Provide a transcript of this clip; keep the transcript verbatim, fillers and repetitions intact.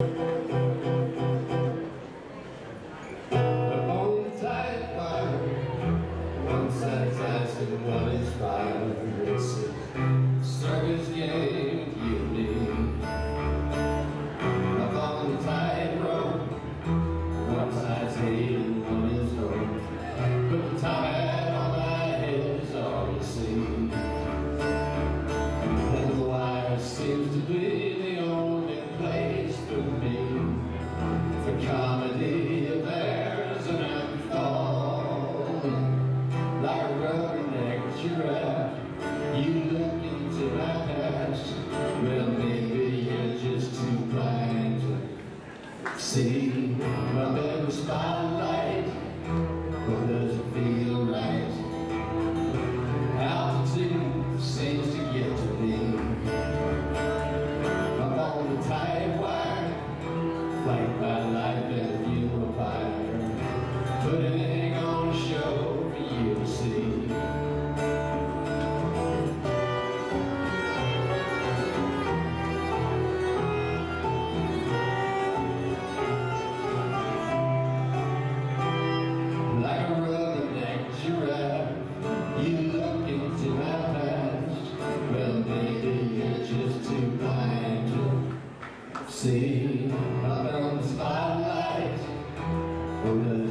And one is fire, it's a circus game you need. Up on the tightrope, one side's hate and one is hope. Put the top hat on my head is all you see. And the wire seems to be the only place for me. For comedy, there's an unfolding. Like a rubberneck giraffe, you look into my past. Well, maybe you're just too blind to see. Up in the spotlight, but does it feel right? Altitude seems to get to me. Up on the tight wire, flanked by life and a funeral pyre. Putting on a show for you to see. Like a rubberneck giraffe, you look into my past. Well, maybe you're just too blind to see. Up on the spotlight, oh,